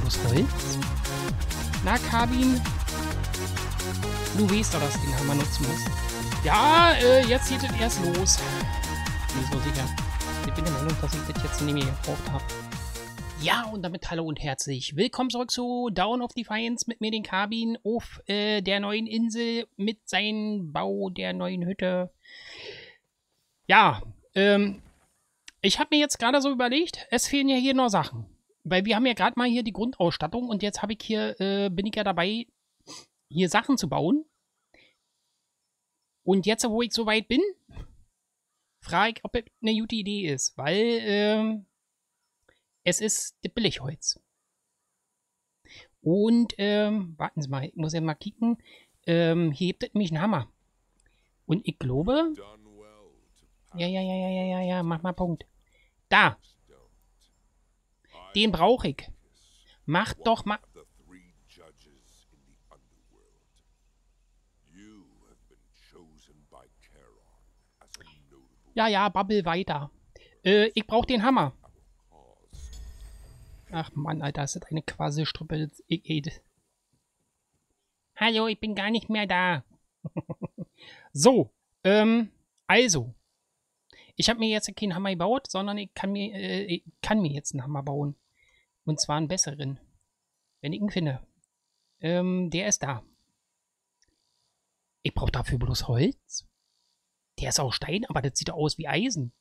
bloß Holz? Na, Kabin? Du weißt doch, dass du den Hammer nutzen musst. Ja, jetzt geht es erst los. Bin so sicher. Ich bin der Meinung, dass ich das jetzt nicht mehr gebraucht habe. Ja, und damit hallo und herzlich willkommen zurück zu Dawn of Defiance mit mir, den Kabin, auf der neuen Insel mit seinem Bau der neuen Hütte. Ja, ich habe mir jetzt gerade so überlegt, es fehlen ja hier noch Sachen. Weil wir haben ja gerade mal hier die Grundausstattung und jetzt habe ich hier, bin ich ja dabei, hier Sachen zu bauen. Und jetzt, wo ich so weit bin, frage ich, ob es eine gute Idee ist, weil es ist das Billigholz. Und warten Sie mal, ich muss ja mal kicken. Hier gibt es nämlich einen Hammer. Und ich glaube. Ja, mach mal Punkt. Da. Den brauche ich. Mach doch mal. Ja, babbel weiter. Ich brauche den Hammer. Ach Mann, Alter, ist das eine Quasselstruppe. Hallo, ich bin gar nicht mehr da. So, also. Ich habe mir jetzt keinen Hammer gebaut, sondern ich kann mir jetzt einen Hammer bauen. Und zwar einen besseren. Wenn ich ihn finde. Der ist da. Ich brauche dafür bloß Holz. Der ist auch Stein, aber das sieht aus wie Eisen.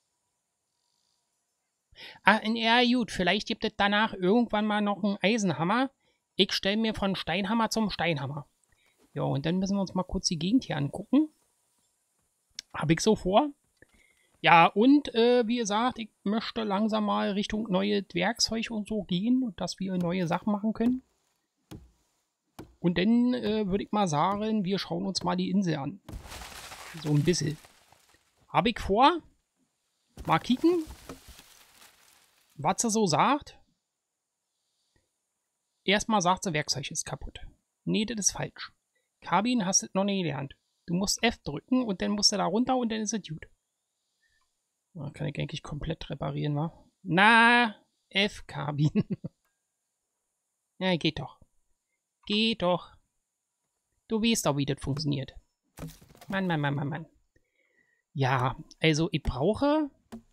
Ah, ja gut, vielleicht gibt es danach irgendwann mal noch einen Eisenhammer. Ich stelle mir von Steinhammer zum Steinhammer. Ja, und dann müssen wir uns mal kurz die Gegend hier angucken. Habe ich so vor. Ja, und wie gesagt, ich möchte langsam mal Richtung neues Werkzeug und so gehen, dass wir neue Sachen machen können. Und dann würde ich mal sagen, wir schauen uns mal die Insel an. So ein bisschen. Habe ich vor. Mal kicken, was sie so sagt. Erstmal sagt sie, Werkzeug ist kaputt. Nee, das ist falsch. Kabin hast du noch nicht gelernt. Du musst F drücken und dann musst du da runter und dann ist es gut. Da kann ich eigentlich komplett reparieren, wa? Na, F, Kabin. Ja, geht doch. Geht doch. Du weißt doch, wie das funktioniert. Mann. Ja, also ich brauche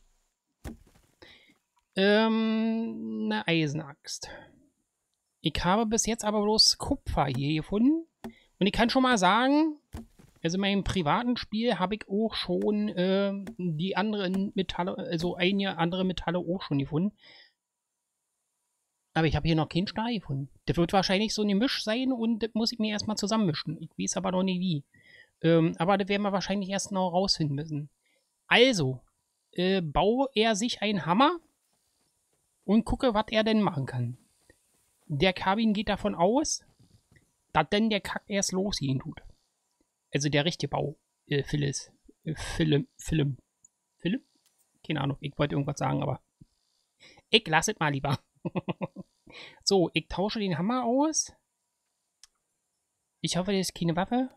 eine Eisenaxt. Ich habe bis jetzt aber bloß Kupfer hier gefunden. Und ich kann schon mal sagen, also in meinem privaten Spiel habe ich auch schon die anderen Metalle, also einige andere Metalle auch schon gefunden. Aber ich habe hier noch keinen Stahl gefunden. Das wird wahrscheinlich so ein Gemisch sein und das muss ich mir erstmal zusammenmischen. Ich weiß aber noch nicht wie. Aber das werden wir wahrscheinlich erst noch rausfinden müssen. Also, baue er sich einen Hammer und gucke, was er denn machen kann. Der Kabin geht davon aus, dass denn der Kack erst losgehen tut. Also der richtige Bau. Film? Keine Ahnung, ich wollte irgendwas sagen, aber ich lasse es mal lieber. So, ich tausche den Hammer aus. Ich hoffe, das ist keine Waffe.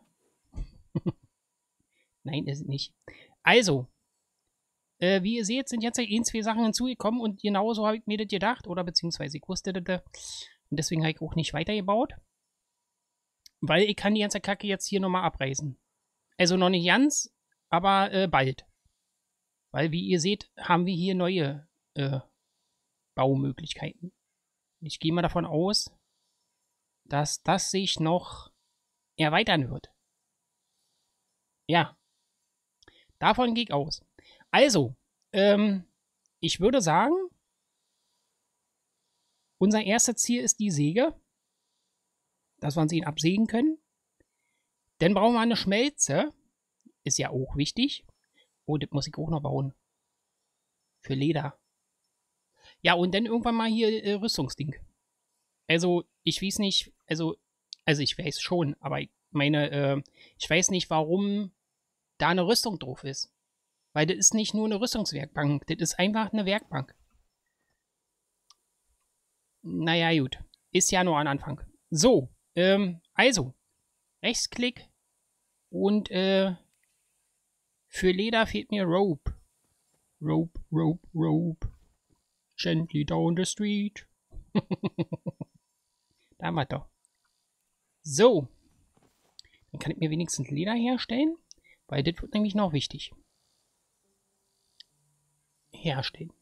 Nein, ist es nicht. Also, wie ihr seht, sind jetzt zwei Sachen hinzugekommen und genauso habe ich mir das gedacht, oder beziehungsweise ich wusste das. Und deswegen habe ich auch nicht weitergebaut. Weil ich kann die ganze Kacke jetzt hier nochmal abreißen. Also noch nicht ganz, aber bald. Weil, wie ihr seht, haben wir hier neue Baumöglichkeiten. Ich gehe mal davon aus, dass das sich noch erweitern wird. Ja. Davon gehe ich aus. Also, ich würde sagen, unser erstes Ziel ist die Säge. Dass wir uns ihn absägen können. Dann brauchen wir eine Schmelze. Ist ja auch wichtig. Oh, das muss ich auch noch bauen. Für Leder. Ja, und dann irgendwann mal hier Rüstungsding. Also, ich weiß nicht, also ich weiß schon, aber ich meine, ich weiß nicht, warum da eine Rüstung drauf ist. Weil das ist nicht nur eine Rüstungswerkbank, das ist einfach eine Werkbank. Naja, gut. Ist ja nur ein Anfang. So, also, Rechtsklick und für Leder fehlt mir Rope. Rope. Gently down the street. Haben wir doch. So. Dann kann ich mir wenigstens Leder herstellen, weil das wird nämlich noch wichtig. Herstellen.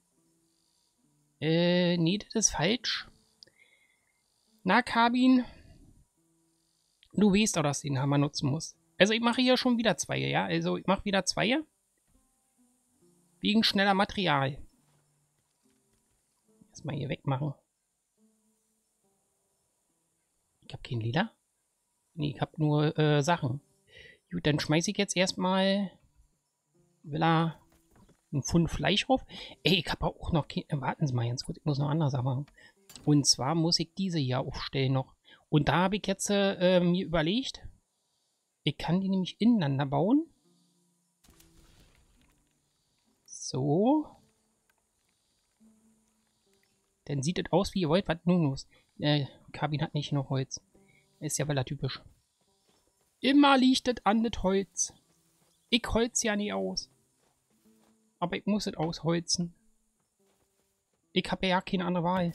Nee, das ist falsch. Na, Kabin. Du weißt doch, dass du den Hammer nutzen musst. Also ich mache hier schon wieder zwei, ja? Also ich mache wieder zwei. Wegen schneller Material. Erstmal hier wegmachen. Ich habe kein Leder. Nee, ich habe nur Sachen. Gut, dann schmeiße ich jetzt erstmal ein Pfund Fleisch drauf. Ey, ich habe auch noch kein... warten Sie mal ganz kurz, ich muss noch andere Sachen machen. Und zwar muss ich diese hier aufstellen noch. Und da habe ich jetzt mir überlegt, ich kann die nämlich ineinander bauen. So. Dann sieht es aus, wie ihr wollt. Was nun los? Kabin hat nicht noch Holz. Ist ja wieder typisch. Immer liegt es an das Holz. Ich holz ja nie aus. Aber ich muss es ausholzen. Ich habe ja keine andere Wahl.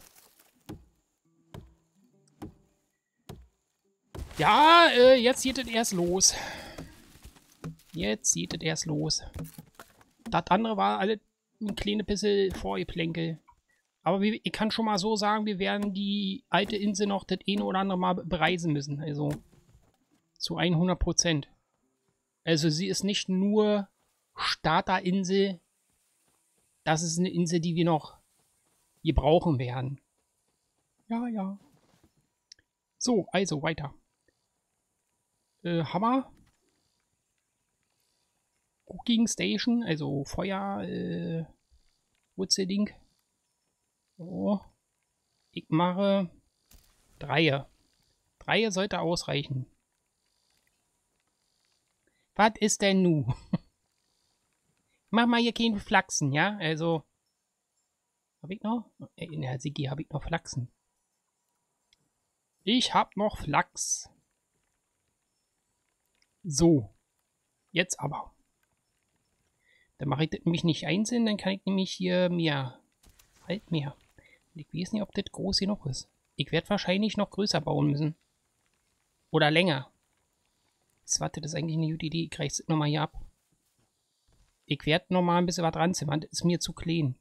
Ja, jetzt geht es erst los. Jetzt geht es erst los. Das andere war alle ein kleines bisschen Vorgeplänkel. Aber ich kann schon mal so sagen, wir werden die alte Insel noch das eine oder andere Mal bereisen müssen. Also zu 100%. Also sie ist nicht nur Starterinsel. Das ist eine Insel, die wir noch gebrauchen werden. Ja, ja. So, also weiter. Hammer. Cooking Station, also Feuer, Wurzelding. So. Ich mache 3. 3 sollte ausreichen. Was ist denn nu? Mach mal hier keinen Flachsen, ja? Also. Hab ich noch? In der Sigi habe ich noch Flachsen. Ich hab noch Flachs. So. Jetzt aber. Dann mache ich das nämlich nicht einzeln, dann kann ich nämlich hier mehr. Halt mehr. Ich weiß nicht, ob das groß genug ist. Ich werde wahrscheinlich noch größer bauen müssen. Oder länger. Warte, das ist eigentlich eine gute Idee. Ich reiche es nochmal hier ab. Ich werde nochmal ein bisschen was dran zimmern. Das ist mir zu klein.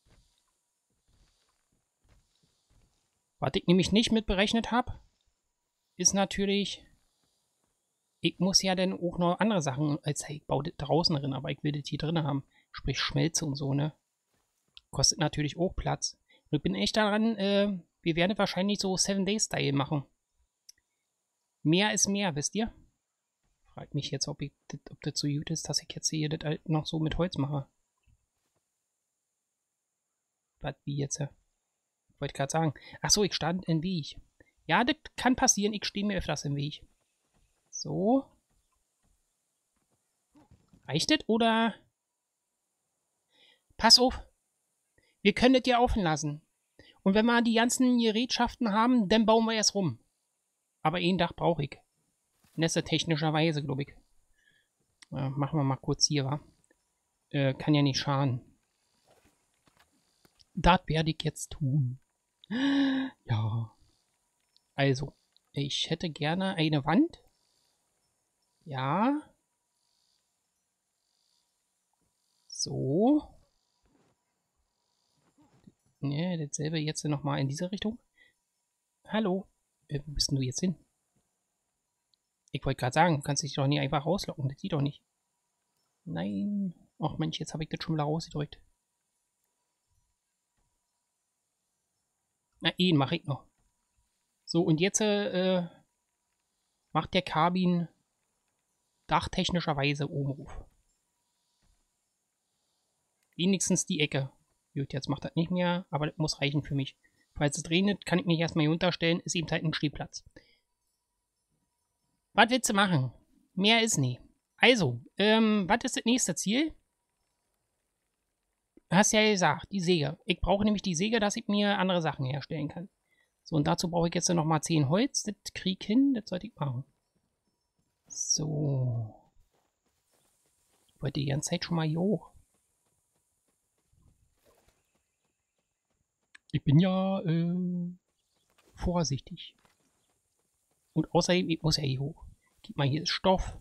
Was ich nämlich nicht mit berechnet habe, ist natürlich, ich muss ja dann auch noch andere Sachen, als ich baue das draußen drin, aber ich will das hier drin haben. Sprich Schmelze und so, ne? Kostet natürlich auch Platz. Und ich bin echt daran, wir werden wahrscheinlich so 7-Day-Style machen. Mehr ist mehr, wisst ihr? Fragt mich jetzt, ob das so gut ist, dass ich jetzt hier das halt noch so mit Holz mache. Was, wie jetzt? Ich wollte gerade sagen. Achso, ich stand im Weg. Ja, das kann passieren. Ich stehe mir öfters im Weg. So. Reicht das oder? Pass auf. Wir können das ja offen lassen. Und wenn wir die ganzen Gerätschaften haben, dann bauen wir erst rum. Aber ein Dach brauche ich. Nässe technischerweise, glaube ich. Machen wir mal kurz hier, wa? Kann ja nicht schaden. Das werde ich jetzt tun. Ja. Also, ich hätte gerne eine Wand. Ja. So. Ne, dasselbe jetzt nochmal in diese Richtung. Hallo. Wo bist denn du jetzt hin? Ich wollte gerade sagen, du kannst dich doch nie einfach rauslocken. Das sieht doch nicht. Nein. Ach Mensch, jetzt habe ich das schon wieder rausgedrückt. Na, ihn mache ich noch. So, und jetzt macht der Kabin dachtechnischerweise Obenruf. Wenigstens die Ecke. Gut, jetzt macht das nicht mehr, aber das muss reichen für mich. Falls es regnet, kann ich mich erstmal hier unterstellen, ist eben halt ein Stehplatz. Was willst du machen? Mehr ist nie. Also, was ist das nächste Ziel? Hast ja gesagt, die Säge. Ich brauche nämlich die Säge, dass ich mir andere Sachen herstellen kann. So, und dazu brauche ich jetzt nochmal 10 Holz. Das krieg ich hin, das sollte ich machen. So. Ich wollte die ganze Zeit schon mal hier hoch. Ich bin ja, vorsichtig. Und außerdem, ich muss ja hier hoch. Gib mal hier Stoff.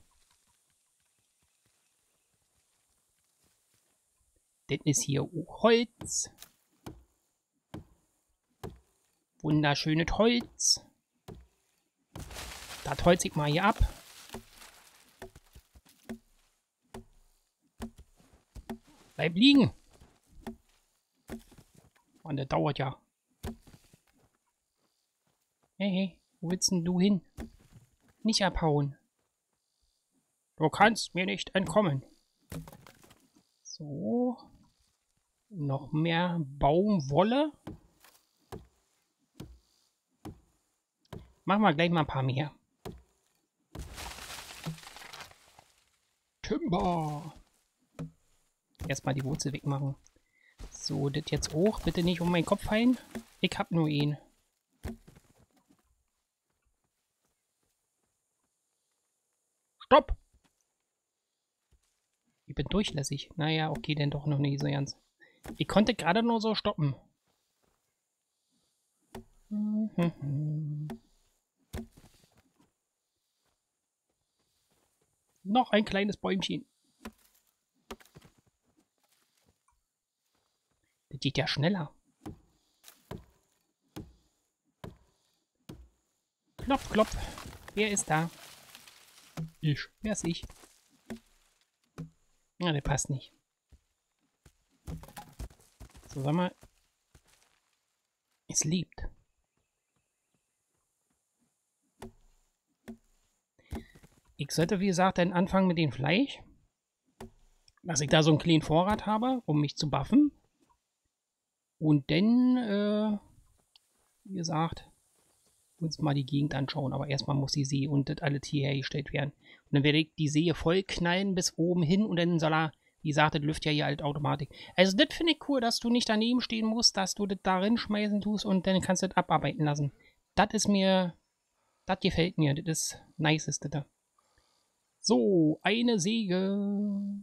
Das ist hier auch Holz. Wunderschönes Holz. Das holz ich mal hier ab. Bleib liegen. Und das dauert ja. Hey, wo willst denn du hin? Nicht abhauen. Du kannst mir nicht entkommen. So. Noch mehr Baumwolle. Machen wir gleich mal ein paar mehr. Timber. Erstmal die Wurzel wegmachen. So, das jetzt hoch. Bitte nicht um meinen Kopf fallen. Ich hab nur ihn. Stopp! Ich bin durchlässig. Naja, okay, denn doch noch nicht so ganz. Ich konnte gerade nur so stoppen. Noch ein kleines Bäumchen. Das geht ja schneller. Klopf, klopf. Wer ist da? Ich. Wer ist ich? Na, der passt nicht. So, sag mal. Es lebt. Ich sollte, wie gesagt, dann anfangen mit dem Fleisch. Dass ich da so einen kleinen Vorrat habe, um mich zu buffen. Und dann, wie gesagt, uns mal die Gegend anschauen. Aber erstmal muss die See und das alles hier hergestellt werden. Und dann werde ich die See voll knallen bis oben hin und dann soll er, wie gesagt, das läuft ja hier halt Automatik. Also das finde ich cool, dass du nicht daneben stehen musst, dass du das da reinschmeißen tust und dann kannst du das abarbeiten lassen. Das ist mir, das gefällt mir, das ist nice, ist das da. So, eine Säge.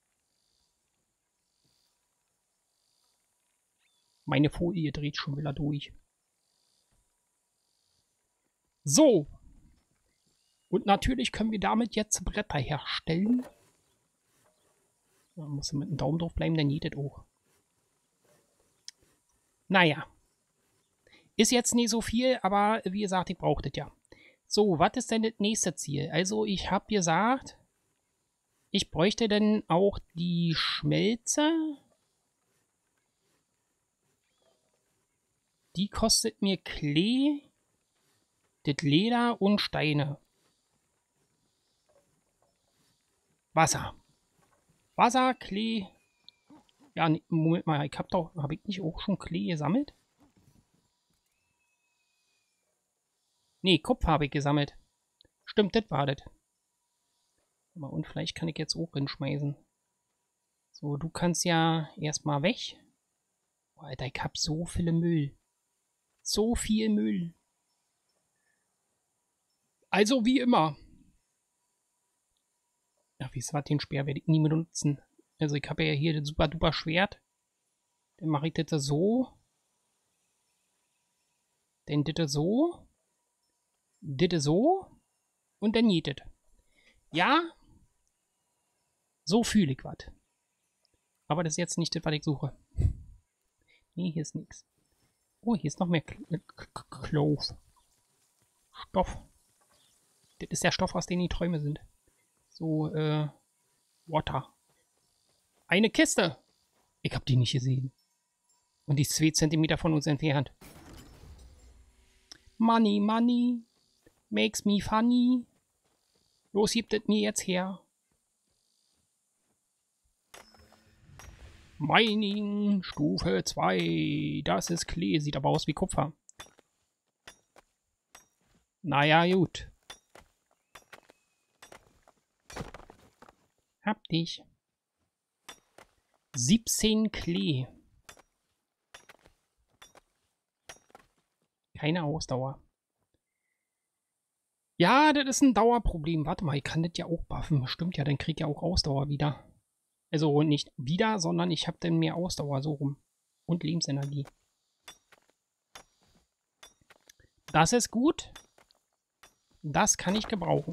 Meine Folie dreht schon wieder durch. So. Und natürlich können wir damit jetzt Bretter herstellen. Da muss mit dem Daumen drauf bleiben, dann geht das auch. Naja. Ist jetzt nicht so viel, aber wie gesagt, ich brauche das ja. So, was ist denn das nächste Ziel? Also, ich habe gesagt, ich bräuchte dann auch die Schmelze. Die kostet mir Klee, das Leder und Steine. Wasser. Wasser, Klee. Ja, nee, Moment mal, habe ich nicht auch schon Klee gesammelt? Nee, Kupfer habe ich gesammelt. Stimmt, das war das. Und vielleicht kann ich jetzt auch hinschmeißen. So, du kannst ja erstmal weg. Oh, Alter, ich hab so viel Müll. So viel Müll. Also wie immer. Ach, wie gesagt, den Speer werde ich nie benutzen. Also ich habe ja hier das super duper Schwert. Dann mache ich das so. Dann das so. Das so. Und dann geht das. Ja. So fühle ich was. Aber das ist jetzt nicht das, was ich suche. Nee, hier ist nichts. Oh, hier ist noch mehr Clove. Stoff. Das ist der Stoff, aus dem die Träume sind. So, Water. Eine Kiste. Ich hab die nicht gesehen. Und die ist 2 Zentimeter von uns entfernt. Money, money. Makes me funny. Los, gibt es mir jetzt her. Mining, Stufe 2. Das ist Klee. Sieht aber aus wie Kupfer. Naja, gut. Hab dich. 17 Klee. Keine Ausdauer. Ja, das ist ein Dauerproblem. Warte mal, ich kann das ja auch buffen. Stimmt ja, dann krieg ich ja auch Ausdauer wieder. Also nicht wieder, sondern ich habe dann mehr Ausdauer so rum. Und Lebensenergie. Das ist gut. Das kann ich gebrauchen.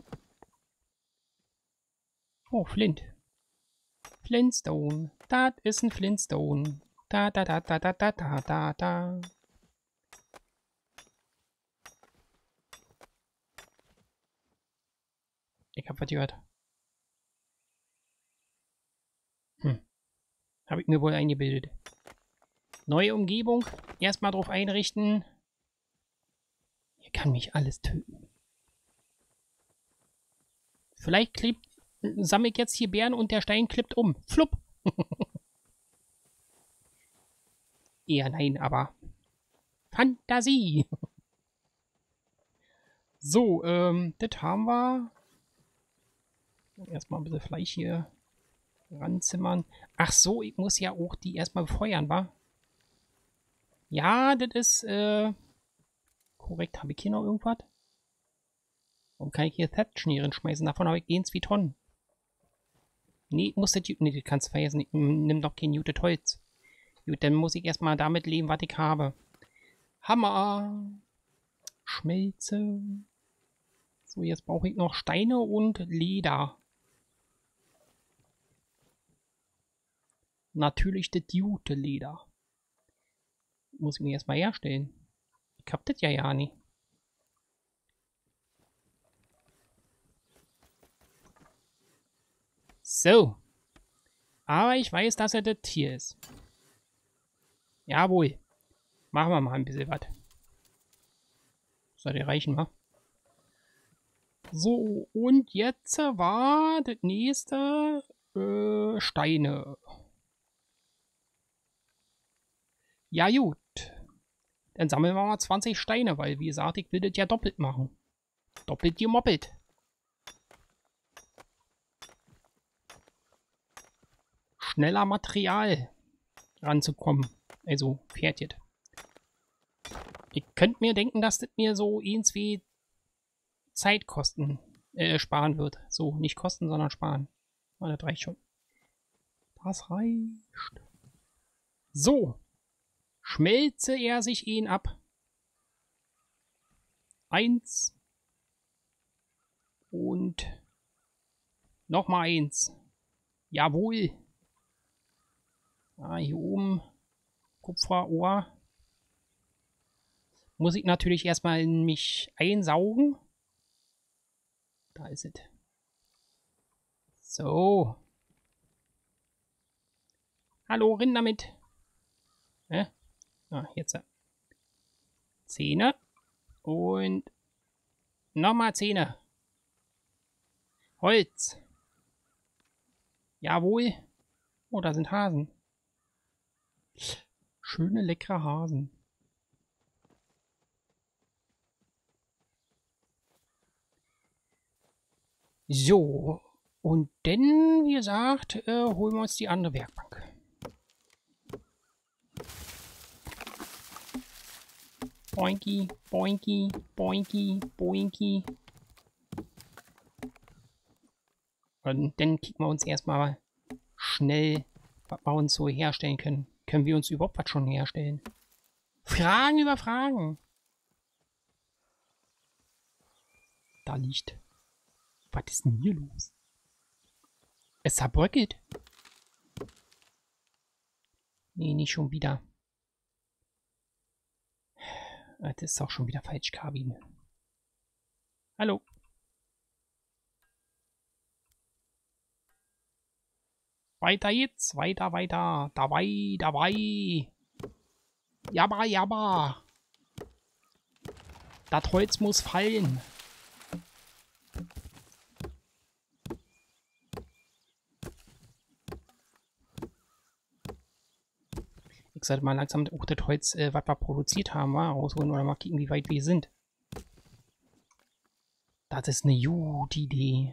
Oh, Flint. Flintstone. Das ist ein Flintstone. Da, da, da, da, da, da, da, da, da. Ich hab was gehört. Habe ich mir wohl eingebildet. Neue Umgebung. Erstmal drauf einrichten. Hier kann mich alles töten. Vielleicht sammle ich jetzt hier Beeren und der Stein klippt um. Flupp. Eher nein, aber Fantasie. So, das haben wir. Erstmal ein bisschen Fleisch hier ranzimmern. Ach so, ich muss ja auch die erstmal befeuern, wa? Ja, das ist, korrekt. Habe ich hier noch irgendwas? Warum kann ich hier Thatch-Schnieren schmeißen? Davon habe ich 1 wie Tonnen. Nee, muss das... Nee, das kannst du vergessen. Ich nimm doch kein Jutet Holz. Gut, dann muss ich erstmal damit leben, was ich habe. Hammer. Schmelze. So, jetzt brauche ich noch Steine und Leder. Natürlich das Jute-Leder. Muss ich mir erstmal herstellen. Ich hab das ja nicht. So. Aber ich weiß, dass er das hier ist. Jawohl. Machen wir mal ein bisschen was. Sollte reichen, wa? So, und jetzt war das nächste Steine. Ja gut. Dann sammeln wir mal 20 Steine, weil wie gesagt, ich will das ja doppelt machen. Doppelt gemoppelt. Schneller Material ranzukommen. Also fertig. Ich könnte mir denken, dass das mir so irgendwie Zeitkosten sparen wird. So, nicht kosten, sondern sparen. Oh, das reicht schon. Das reicht. So. Schmelze er sich ihn ab. 1. Und nochmal 1. Jawohl. Ah, hier oben. Kupferohr. Muss ich natürlich erstmal in mich einsaugen. Da ist es. So. Hallo, rinn damit. Hä? Ah, jetzt. Zähne. Und nochmal Zähne. Holz. Jawohl. Oh, da sind Hasen. Schöne, leckere Hasen. So. Und dann, wie gesagt, holen wir uns die andere Werkbank. Boinky, boinky, boinky, boinky. Und dann kicken wir uns erstmal schnell, was wir uns so herstellen können. Können wir uns überhaupt was schon herstellen? Fragen über Fragen. Da liegt. Was ist denn hier los? Es zerbröckelt. Nee, nicht schon wieder. Das ist auch schon wieder falsch, Kabine. Hallo. Weiter jetzt, weiter, weiter. Dabei, dabei. Jabba, jabba. Das Holz muss fallen. Ich sollte mal langsam auch das Holz, was wir produziert haben, rausholen oder mal gucken, wie weit wir sind. Das ist eine gute Idee.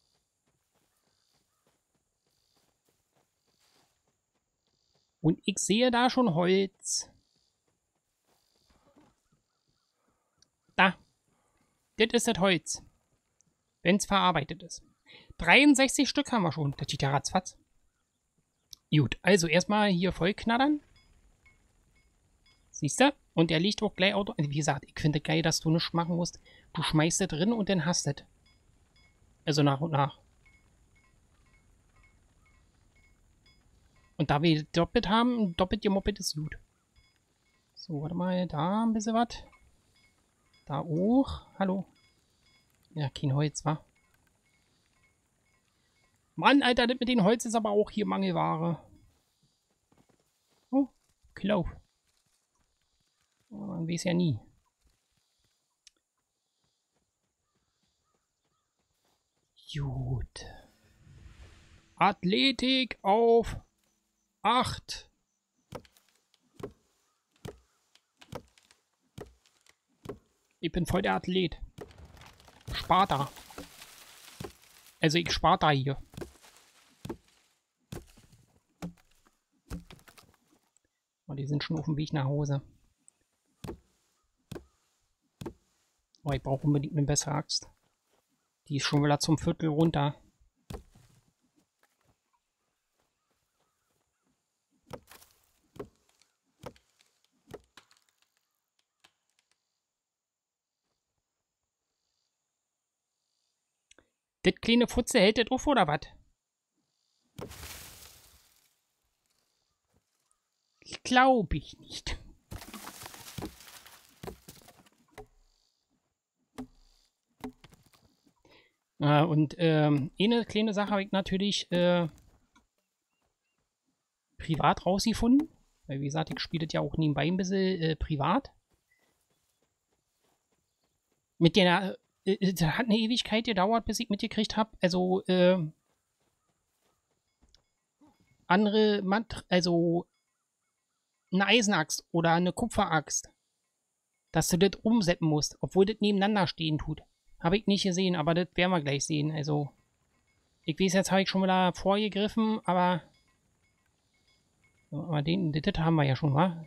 Und ich sehe da schon Holz. Da. Das ist das Holz. Wenn es verarbeitet ist. 63 Stück haben wir schon. Das geht ja ratzfatz. Gut, also erstmal hier voll knattern. Siehst du? Und der liegt auch gleich auto. Wie gesagt, ich finde geil, dass du nichts machen musst. Du schmeißt das drin und dann hast es. Also nach und nach. Und da wir doppelt haben, doppelt gemoppelt ist gut. So, warte mal, da ein bisschen was. Da auch. Hallo. Ja, kein Holz, wa? Mann, Alter, das mit dem Holz ist aber auch hier Mangelware. Oh, Klau. Man weiß ja nie. Gut. Athletik auf 8. Ich bin voll der Athlet. Sparta. Also ich Sparta hier. Oh, die sind schon auf dem Weg nach Hause. Oh, ich brauche unbedingt eine bessere Axt. Die ist schon wieder zum Viertel runter. Das kleine Futze hält das auf, oder was? Glaube ich nicht. Und eine kleine Sache habe ich natürlich privat rausgefunden. Weil, wie gesagt, ich spiele das ja auch nebenbei ein bisschen privat. Mit der, das hat eine Ewigkeit gedauert, bis ich mitgekriegt habe. Also, andere, also eine Eisenaxt oder eine Kupferaxt, dass du das umsetzen musst, obwohl das nebeneinander stehen tut. Habe ich nicht gesehen, aber das werden wir gleich sehen. Also, ich weiß, jetzt habe ich schon wieder vorgegriffen, aber das haben wir ja schon mal.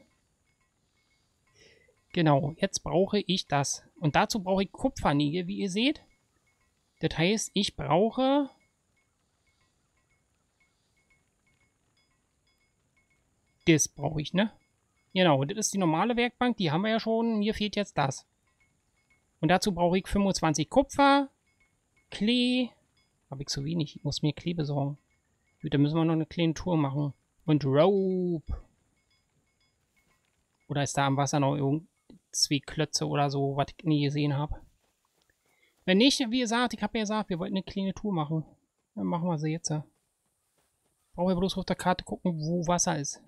Genau, jetzt brauche ich das. Und dazu brauche ich Kupfernägel, wie ihr seht. Das heißt, ich brauche das brauche ich, ne? Genau, das ist die normale Werkbank, die haben wir ja schon. Mir fehlt jetzt das. Und dazu brauche ich 25 Kupfer, Klee. Habe ich zu wenig, ich muss mir Klee besorgen. Gut, dann müssen wir noch eine kleine Tour machen. Und Rope. Oder ist da am Wasser noch irgend 2 Klötze oder so, was ich nie gesehen habe? Wenn nicht, wie gesagt, ich habe ja gesagt, wir wollten eine kleine Tour machen. Dann machen wir sie jetzt. Brauchen wir bloß auf der Karte gucken, wo Wasser ist.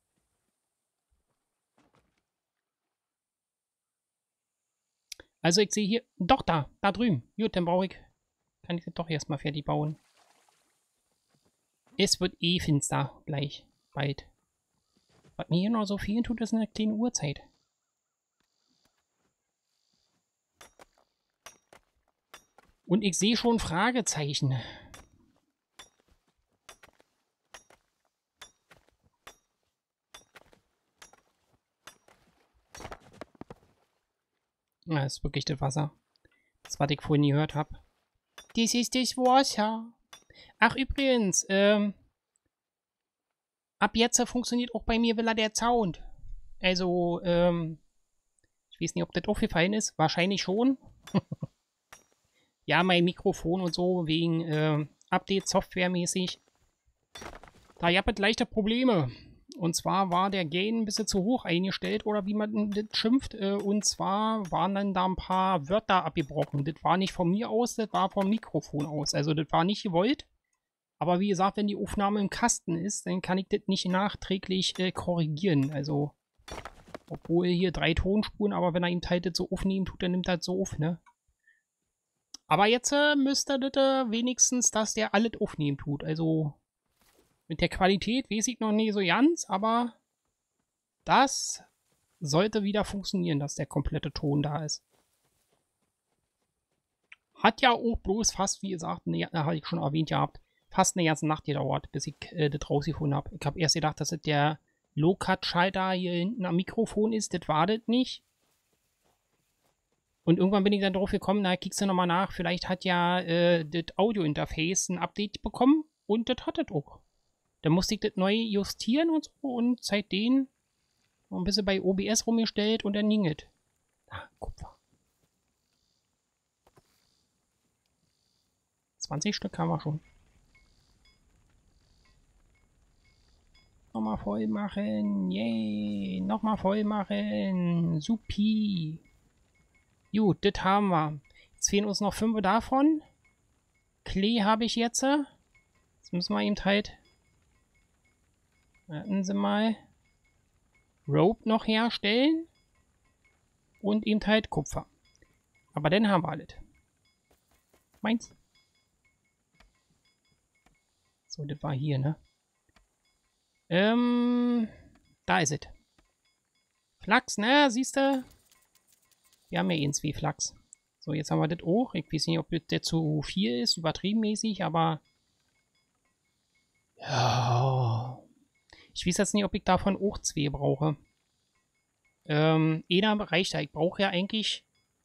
Also ich sehe hier, doch da drüben. Gut, dann brauche ich, kann ich das doch erstmal fertig bauen. Es wird eh finster, gleich, bald. Was mir hier noch so fehlen tut, ist eine kleine Uhrzeit. Und ich sehe schon Fragezeichen. Ja, das ist wirklich das Wasser. Das, was ich vorhin gehört habe. Das ist das Wasser. Ach, übrigens, ab jetzt funktioniert auch bei mir wieder der Sound. Also, ich weiß nicht, ob das aufgefallen ist. Wahrscheinlich schon. Ja, mein Mikrofon und so, wegen Update softwaremäßig. Da gab es leichte Probleme. Und zwar war der Gain ein bisschen zu hoch eingestellt, oder wie man das schimpft. Und zwar waren dann da ein paar Wörter abgebrochen. Das war nicht von mir aus, das war vom Mikrofon aus. Also das war nicht gewollt. Aber wie gesagt, wenn die Aufnahme im Kasten ist, dann kann ich das nicht nachträglich korrigieren. Also, obwohl hier 3 Tonspuren, aber wenn er ihm halt das so aufnehmen tut, dann nimmt er das so auf, ne? Aber jetzt müsste das wenigstens, dass der alles aufnehmen tut. Also, mit der Qualität weiß ich noch nicht so ganz, aber das sollte wieder funktionieren, dass der komplette Ton da ist. Hat ja auch bloß fast, wie gesagt, habe ich schon erwähnt gehabt, fast eine ganze Nacht gedauert, bis ich das rausgefunden habe. Ich habe erst gedacht, dass das der Low-Cut-Schalter hier hinten am Mikrofon ist. Das war das nicht. Und irgendwann bin ich dann drauf gekommen, na, kickst du nochmal nach, vielleicht hat ja das Audio-Interface ein Update bekommen und das hat es auch. Dann musste ich das neu justieren und so und seitdem Noch ein bisschen bei OBS rumgestellt und dann ging es. Ah, Kupfer. 20 Stück haben wir schon. Nochmal voll machen. Yay. Nochmal voll machen. Supi. Gut, das haben wir. Jetzt fehlen uns noch 5 davon. Klee habe ich jetzt. Jetzt müssen wir eben halt... Warten Sie mal. Rope noch herstellen. Und eben halt Kupfer. Aber dann haben wir alles. Meins. So, das war hier, ne? Da ist es. Flachs, ne? Siehst du? Wir haben ja eh 2 Flachs. So, jetzt haben wir das auch. Ich weiß nicht, ob das zu viel ist, übertrieben mäßig, aber... Ja... Ich weiß jetzt nicht, ob ich davon auch 2 brauche. Einer reicht ja. Ich brauche ja eigentlich...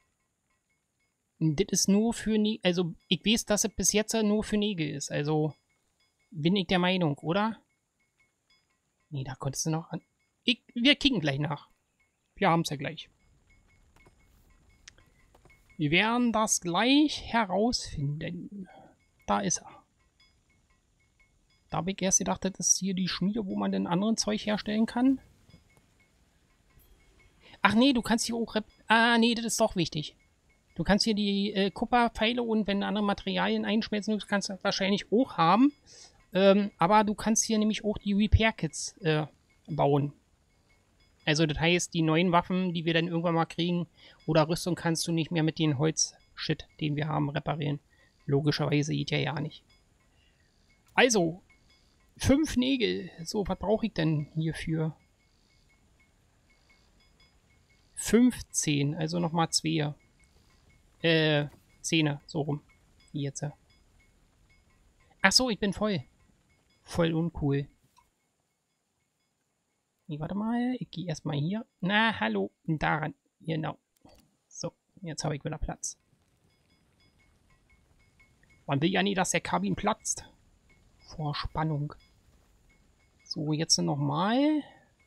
Das ist nur für... Also, ich weiß, dass es bis jetzt nur für Nägel ist. Also, bin ich der Meinung, oder? Nee, da konntest du noch an... Wir kicken gleich nach. Wir haben es ja gleich. Wir werden das gleich herausfinden. Da ist er. Da habe ich erst gedacht, das ist hier die Schmiede, wo man den anderen Zeug herstellen kann. Ach nee, du kannst hier auch... Ah, nee, das ist doch wichtig. Du kannst hier die Kupferpfeile und wenn du andere Materialien einschmelzen willst, kannst du das wahrscheinlich auch haben. Aber du kannst hier nämlich auch die Repair-Kits bauen. Also das heißt, die neuen Waffen, die wir dann irgendwann mal kriegen, oder Rüstung kannst du nicht mehr mit den Holz-Shit, den wir haben, reparieren. Logischerweise geht ja nicht. Also, 5 Nägel. So, was brauche ich denn hierfür? 15, also nochmal 2. 10, so rum. Jetzt. Ach so, ich bin voll. Voll uncool. Nee, warte mal. Ich gehe erstmal hier. Na, hallo. Daran. Genau. So, jetzt habe ich wieder Platz. Man will ja nie, dass der Kabin platzt. Vor Spannung. So, jetzt nochmal.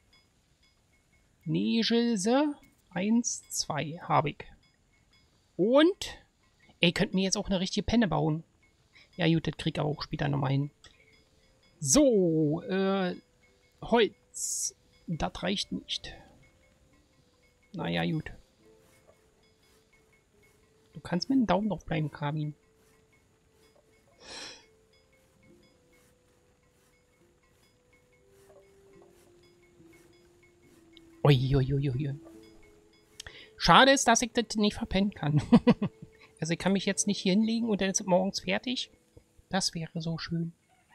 Nägelse. 1, 2 habe ich. Und, ey, könnt mir jetzt auch eine richtige Penne bauen. Ja gut, das krieg ich aber auch später nochmal hin. So, Holz. Das reicht nicht. Naja, gut. Du kannst mit dem Daumen drauf bleiben, Kabin. Uiuiuiui. Schade ist, dass ich das nicht verpennen kann. Also ich kann mich jetzt nicht hier hinlegen und dann ist es morgens fertig. Das wäre so schön.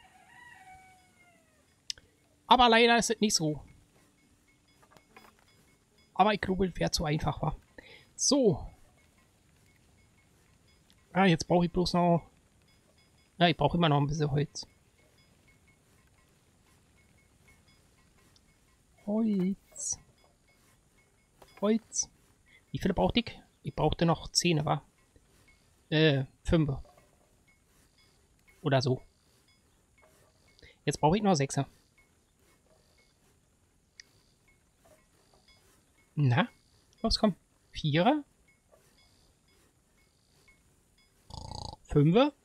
Aber leider ist es nicht so. Aber ich glaube, es wäre zu einfach war. So. Ah, jetzt brauche ich bloß noch... Ja, ich brauche immer noch ein bisschen Holz. Holz. Holz. Wie viele brauchte ich? Ich brauchte noch 10, wa? 5. Oder so. Jetzt brauche ich noch 6. Na? Los, komm. 4. 5.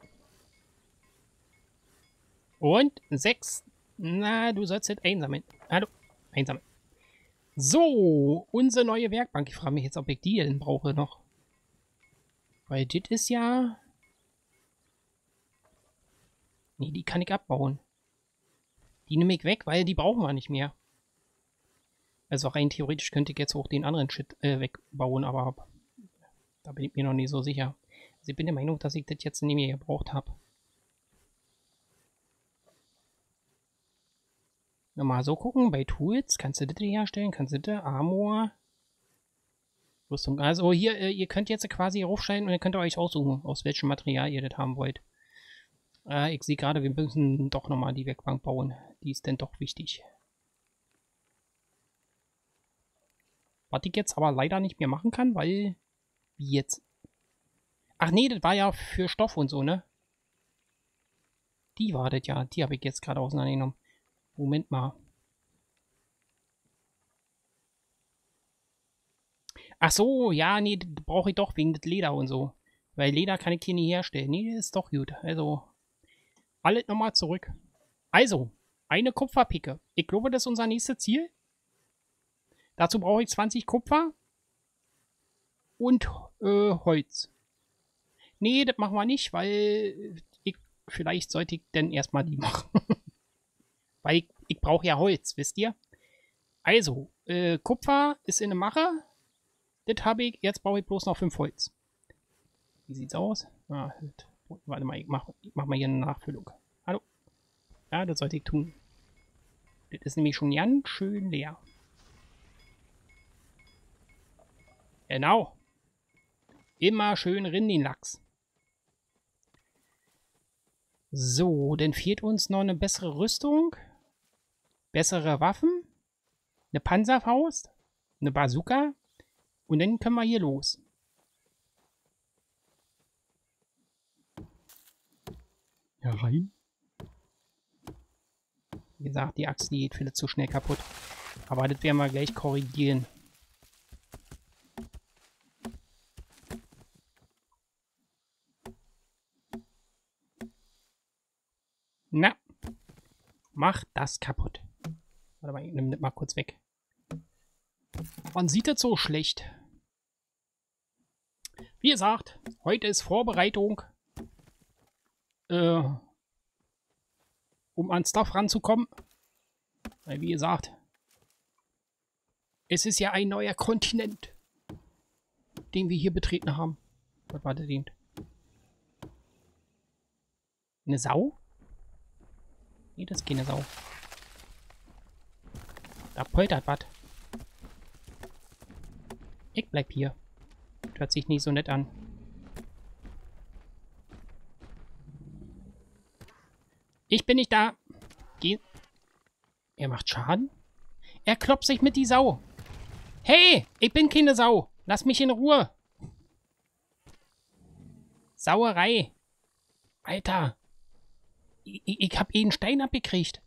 Und 6. Na, du sollst jetzt einsammeln. Hallo. Einsammeln. So, unsere neue Werkbank. Ich frage mich jetzt, ob ich die denn brauche noch. Weil das ist ja... Nee, die kann ich abbauen. Die nehme ich weg, weil die brauchen wir nicht mehr. Also rein theoretisch könnte ich jetzt auch den anderen Shit wegbauen, aber da bin ich mir noch nicht so sicher. Also ich bin der Meinung, dass ich das jetzt nicht mehr gebraucht habe. Nochmal so gucken, bei Tools, kannst du das herstellen, kannst du das, Armor, Rüstung. Also hier, ihr könnt jetzt quasi raufschneiden und ihr könnt euch aussuchen, aus welchem Material ihr das haben wollt. Ich sehe gerade, wir müssen doch nochmal die Werkbank bauen. Die ist denn doch wichtig. Was ich jetzt aber leider nicht mehr machen kann, weil... Wie jetzt? Ach nee, das war ja für Stoff und so, ne? Die war das ja. Die habe ich jetzt gerade auseinandergenommen. Moment mal. Ach so, ja, nee, das brauche ich doch wegen des Leder und so. Weil Leder kann ich hier nicht herstellen. Nee, das ist doch gut. Also, alles nochmal zurück. Also, eine Kupferpicke. Ich glaube, das ist unser nächstes Ziel. Dazu brauche ich 20 Kupfer und Holz. Nee, das machen wir nicht, weil vielleicht sollte ich dann erstmal die machen. Weil ich brauche ja Holz, wisst ihr? Also, Kupfer ist in der Mache. Das habe ich. Jetzt brauche ich bloß noch 5 Holz. Wie sieht's aus? Ah, warte mal, ich mach mal hier eine Nachfüllung. Hallo? Ja, das sollte ich tun. Das ist nämlich schon ganz schön leer. Genau. Immer schön rin den Lachs. So, dann fehlt uns noch eine bessere Rüstung. Bessere Waffen. Eine Panzerfaust. Eine Bazooka. Und dann können wir hier los. Ja, rein. Wie gesagt, die Axt, die geht viel zu schnell kaputt. Aber das werden wir gleich korrigieren. Na, mach das kaputt. Warte mal, ich nehme das mal kurz weg. Man sieht das so schlecht. Wie gesagt, heute ist Vorbereitung, um an Stuff ranzukommen. Weil, wie gesagt, es ist ja ein neuer Kontinent, den wir hier betreten haben. Was war das denn? Eine Sau? Nee, das ist keine Sau. Da poltert was. Ich bleib hier. Hört sich nicht so nett an. Ich bin nicht da. Geh. Er macht Schaden? Er kloppt sich mit die Sau. Hey, ich bin keine Sau. Lass mich in Ruhe. Sauerei. Alter. Ich hab einen Stein abgekriegt.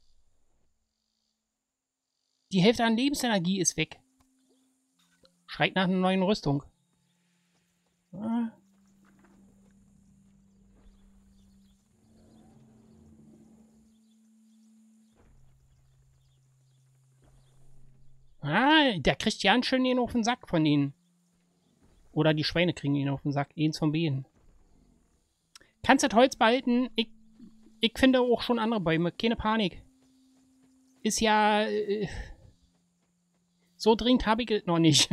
Die Hälfte an Lebensenergie ist weg. Schreit nach einer neuen Rüstung. Der kriegt ja einen schön ihn auf den Sack von denen. Oder die Schweine kriegen ihn auf den Sack. Eins von beiden. Kannst das Holz behalten? Ich finde auch schon andere Bäume. Keine Panik. Ist ja... so dringend habe ich es noch nicht.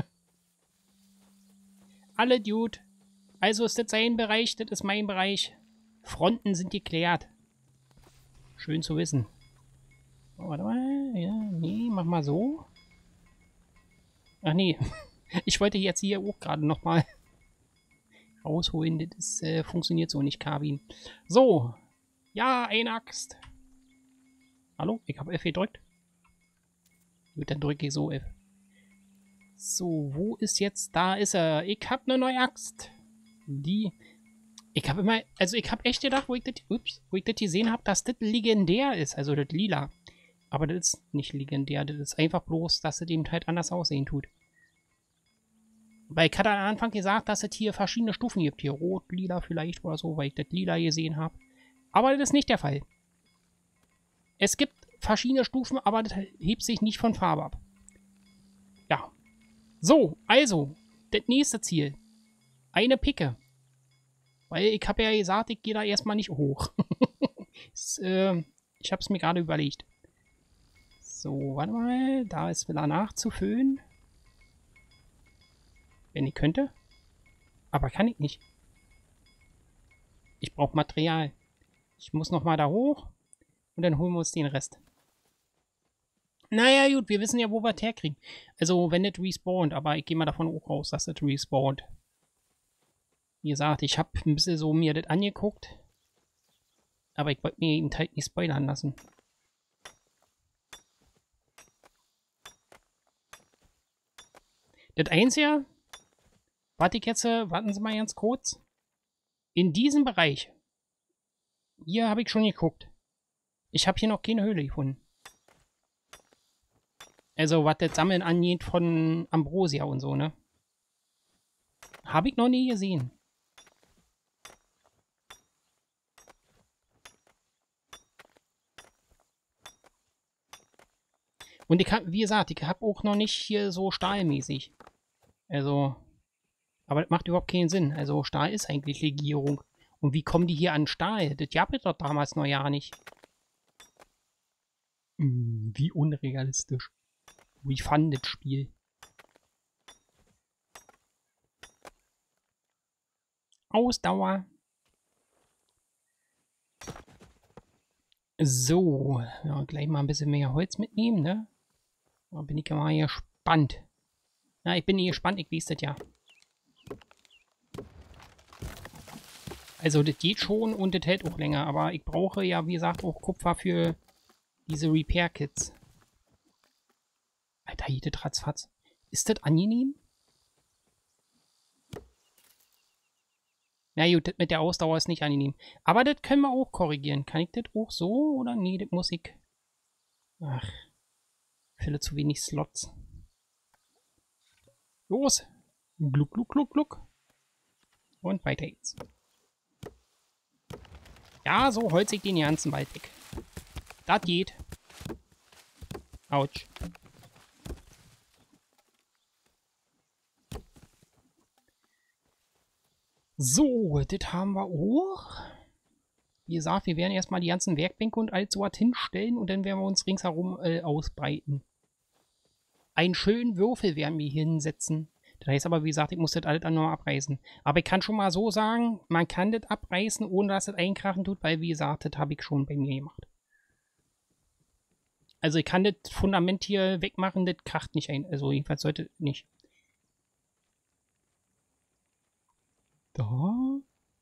Alle Dude. Also ist das sein Bereich, das ist mein Bereich. Fronten sind geklärt. Schön zu wissen. Oh, warte mal. Ja, nee, mach mal so. Ach nee. Ich wollte jetzt hier auch gerade nochmal rausholen. Das funktioniert so nicht, Kabin. So. Ja, eine Axt. Hallo? Ich habe F gedrückt. Gut, dann drücke ich so F. So, wo ist jetzt? Da ist er. Ich habe eine neue Axt. Die... Ich habe immer... Also ich habe echt gedacht, wo ich das gesehen habe, dass das legendär ist. Also das Lila. Aber das ist nicht legendär. Das ist einfach bloß, dass es eben halt anders aussehen tut. Weil ich hatte am Anfang gesagt, dass es hier verschiedene Stufen gibt. Hier Rot, Lila vielleicht oder so, weil ich das Lila gesehen habe. Aber das ist nicht der Fall. Es gibt verschiedene Stufen, aber das hebt sich nicht von Farbe ab. Ja. So, also, das nächste Ziel. Eine Picke. Weil ich habe ja gesagt, ich gehe da erstmal nicht hoch. Ich habe es mir gerade überlegt. So, warte mal. Da ist wieder nachzufüllen. Wenn ich könnte. Aber kann ich nicht. Ich brauche Material. Ich muss nochmal da hoch. Und dann holen wir uns den Rest. Naja, gut, wir wissen ja, wo wir es herkriegen. Also, wenn das respawnt. Aber ich gehe mal davon auch raus, dass das respawnt. Wie gesagt, ich habe ein bisschen so mir das angeguckt. Aber ich wollte mir eben halt nicht spoilern lassen. Das Einzige, warte ich jetzt, warten Sie mal ganz kurz. In diesem Bereich, hier habe ich schon geguckt. Ich habe hier noch keine Höhle gefunden. Also, was das Sammeln angeht von Ambrosia und so, ne? Habe ich noch nie gesehen. Und ich habe, wie gesagt, ich habe auch noch nicht hier so stahlmäßig. Also, aber das macht überhaupt keinen Sinn. Also, Stahl ist eigentlich Legierung. Und wie kommen die hier an Stahl? Das gab es doch damals noch ja nicht. Wie unrealistisch. Wie fand das Spiel? Ausdauer. So, ja, gleich mal ein bisschen mehr Holz mitnehmen, ne? Da bin ich mal gespannt. Na, ich bin gespannt, ich weiß das ja. Also, das geht schon und das hält auch länger, aber ich brauche ja, wie gesagt, auch Kupfer für diese Repair-Kits. Alter, hier das ratzfatz. Ist das angenehm? Na gut, das mit der Ausdauer ist nicht angenehm. Aber das können wir auch korrigieren. Kann ich das auch so oder nee, das muss ich... Ach, fülle zu wenig Slots. Los! Gluck, gluck, gluck, gluck. Und weiter geht's. Ja, so holze ich den ganzen Wald weg. Das geht. Autsch. So, das haben wir auch. Wie gesagt, wir werden erstmal die ganzen Werkbänke und alles so was hinstellen und dann werden wir uns ringsherum ausbreiten. Einen schönen Würfel werden wir hinsetzen. Das heißt aber, wie gesagt, ich muss das alles dann noch abreißen. Aber ich kann schon mal so sagen, man kann das abreißen, ohne dass es einkrachen tut, weil, wie gesagt, das habe ich schon bei mir gemacht. Also ich kann das Fundament hier wegmachen, das kracht nicht ein. Also jedenfalls sollte nicht. Da.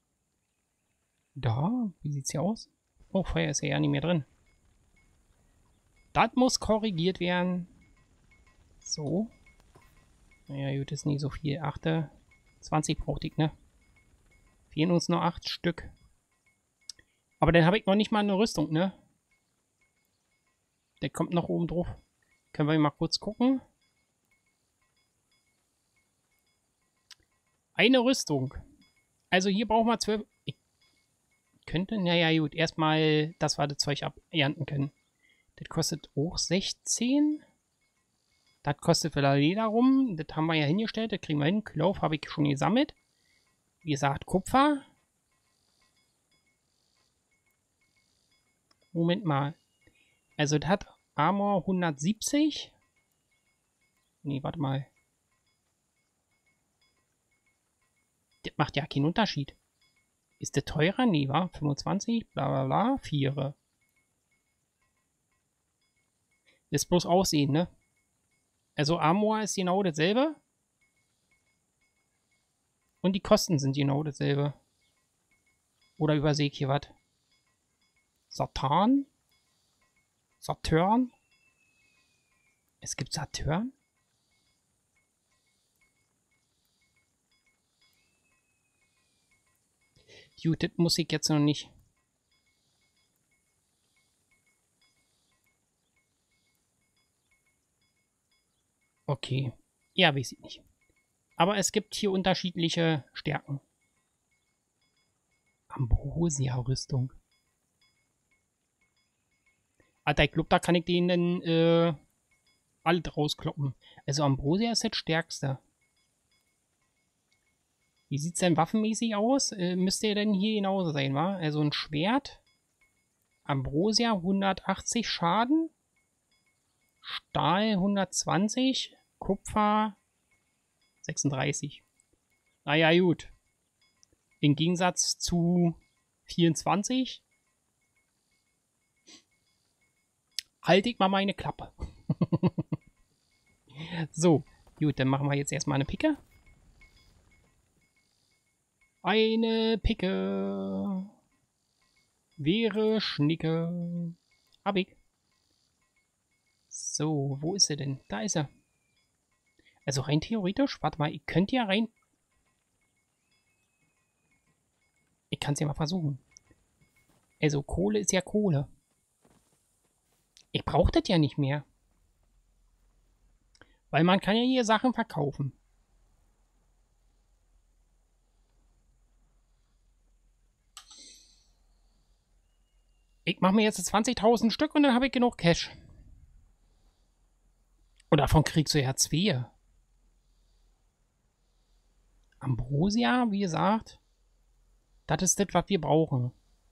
Da. Wie sieht's hier aus? Oh, Feuer ist ja nicht mehr drin. Das muss korrigiert werden. So. Naja, gut, ist nicht so viel. 20 brauchte ich, ne? Fehlen uns nur 8 Stück. Aber dann habe ich noch nicht mal eine Rüstung, ne? Der kommt noch oben drauf. Können wir mal kurz gucken. Eine Rüstung. Also hier brauchen wir 12... Ich könnte... Naja, gut. Erstmal, dass wir das Zeug abernten können. Das kostet auch 16. Das kostet wieder Leder rum. Das haben wir ja hingestellt. Das kriegen wir hin. Klauf habe ich schon gesammelt. Wie gesagt, Kupfer. Moment mal. Also, das hat Armor 170. Nee, warte mal. Das macht ja keinen Unterschied. Ist der teurer? Nee, wa? 25, bla bla bla, 4. Ist bloß Aussehen, ne? Also Armor ist genau dasselbe. Und die Kosten sind genau dasselbe. Oder übersehe ich hier was? Saturn? Saturn? Es gibt Saturn? Gut, das muss ich jetzt noch nicht. Okay. Ja, weiß ich nicht. Aber es gibt hier unterschiedliche Stärken. Ambrosia-Rüstung. Alter, ich glaube, da kann ich denen alles rauskloppen. Also Ambrosia ist das stärkste. Wie sieht es denn waffenmäßig aus? Müsste ja denn hier genauso sein, wa? Also ein Schwert. Ambrosia 180 Schaden. Stahl 120. Kupfer 36. Naja, gut. Im Gegensatz zu 24 halte ich mal meine Klappe. So, gut, dann machen wir jetzt erstmal eine Picke. Eine Picke wäre Schnicke. Hab ich. So, wo ist er denn? Da ist er. Also rein theoretisch, warte mal, ich könnte ja rein... Ich kann es ja mal versuchen. Also Kohle ist ja Kohle. Ich brauche das ja nicht mehr. Weil man kann ja hier Sachen verkaufen. Ich mache mir jetzt 20.000 Stück und dann habe ich genug Cash. Und davon kriegst du ja 2. Ambrosia, wie gesagt, das ist das, was wir brauchen.